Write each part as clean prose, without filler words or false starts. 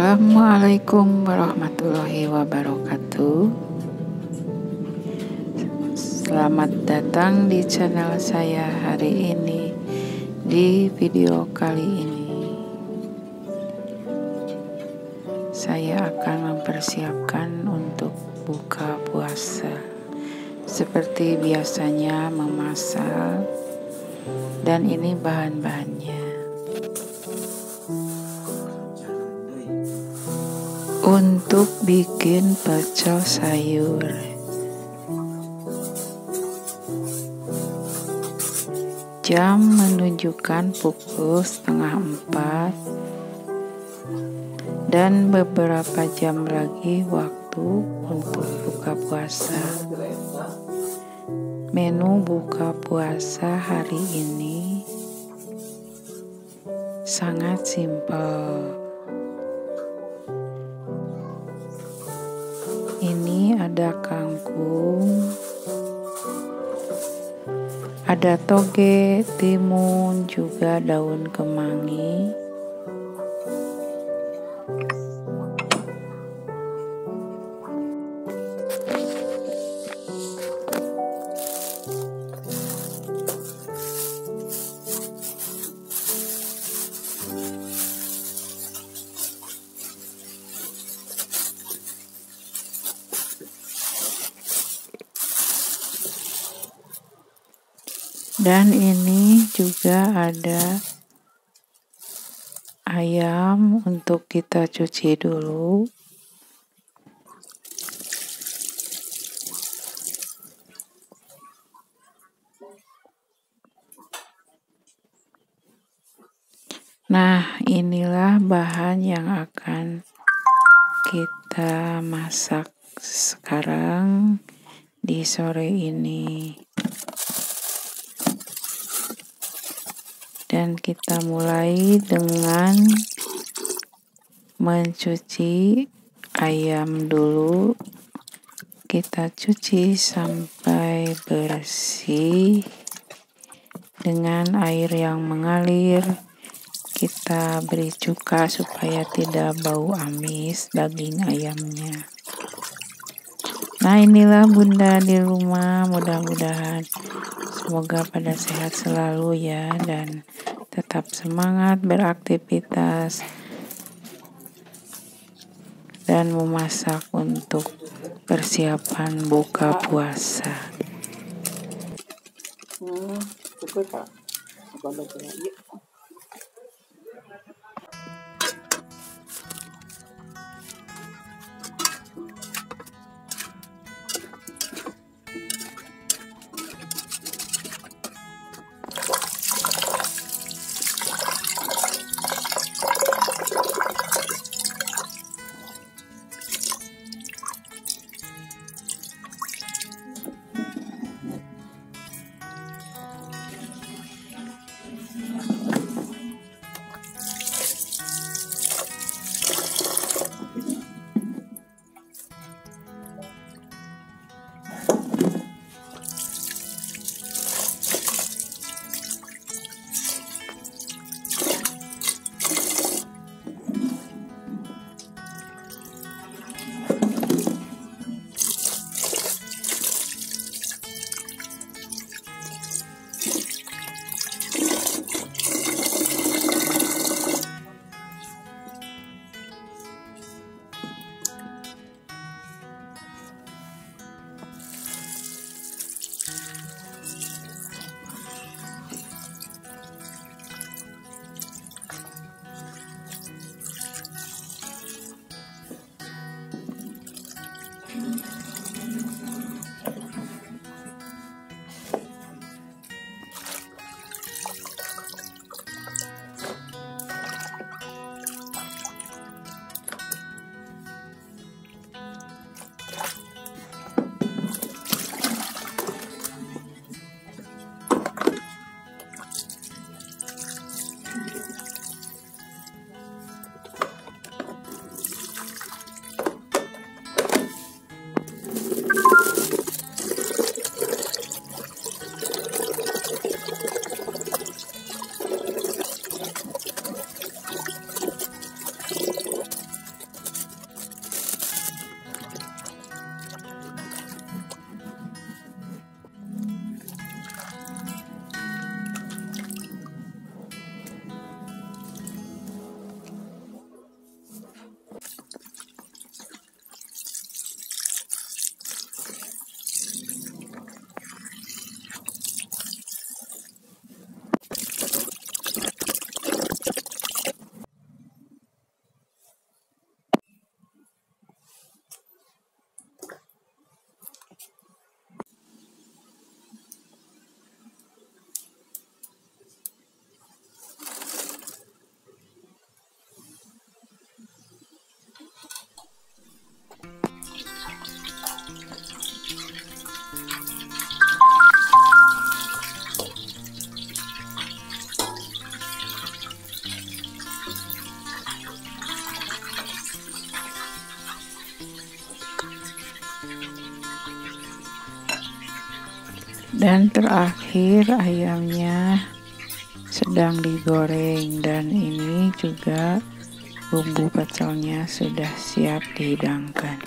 Assalamualaikum warahmatullahi wabarakatuh. Selamat datang di channel saya hari ini. Di video kali ini saya akan mempersiapkan untuk buka puasa. Seperti biasanya memasak, dan ini bahan-bahannya. Untuk bikin pecel sayur, jam menunjukkan pukul 3:30 dan beberapa jam lagi waktu untuk buka puasa. Menu buka puasa hari ini sangat simpel. Ini ada kangkung, ada toge, timun, juga daun kemangi. Dan ini juga ada ayam untuk kita cuci dulu. Nah, inilah bahan yang akan kita masak sekarang di sore ini. Dan kita mulai dengan mencuci ayam dulu. Kita cuci sampai bersih dengan air yang mengalir. Kita beri cuka supaya tidak bau amis daging ayamnya. Nah, inilah bunda di rumah, mudah-mudahan semoga pada sehat selalu ya, dan tetap semangat beraktivitas dan memasak untuk persiapan buka puasa. Dan terakhir ayamnya sedang digoreng, dan ini juga bumbu pecelnya sudah siap dihidangkan.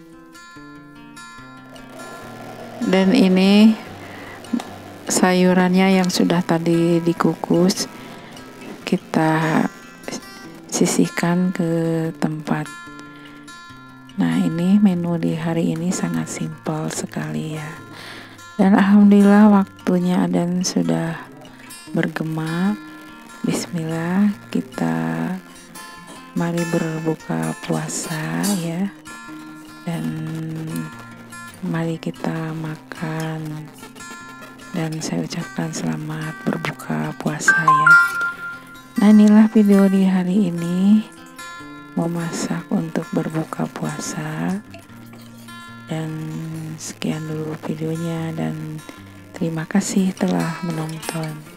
Dan ini sayurannya yang sudah tadi dikukus, kita sisihkan ke tempat. Nah, ini menu di hari ini sangat simpel sekali ya. Dan alhamdulillah waktunya adzan sudah bergema. Bismillah, kita mari berbuka puasa ya. Dan mari kita makan, dan saya ucapkan selamat berbuka puasa ya. Nah, inilah video di hari ini, memasak untuk berbuka puasa. Dan sekian dulu videonya, dan terima kasih telah menonton.